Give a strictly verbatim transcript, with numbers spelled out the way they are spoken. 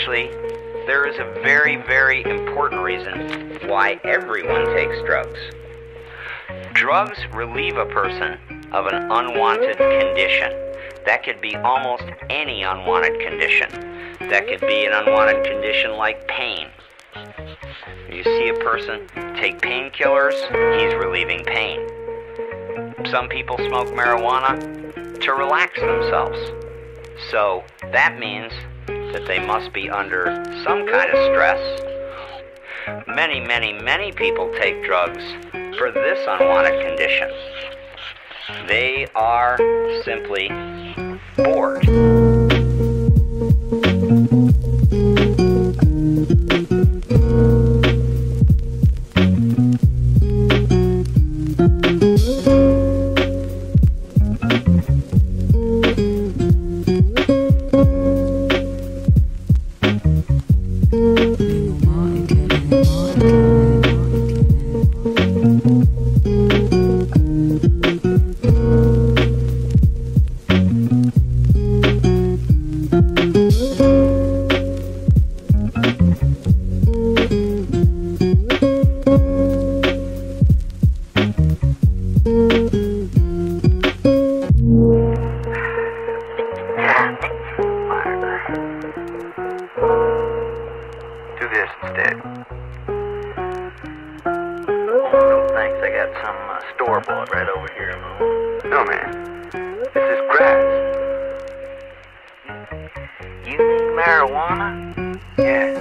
Actually, there is a very, very important reason why everyone takes drugs. Drugs relieve a person of an unwanted condition. That could be almost any unwanted condition. That could be an unwanted condition like pain. You see a person take painkillers, he's relieving pain. Some people smoke marijuana to relax themselves. So that means that they must be under some kind of stress. Many, many, many people take drugs for this unwanted condition. They are simply bored. Do this instead. Oh, thanks. I got some uh, store-bought right over here. No, man. This is grass. You need marijuana? Yeah.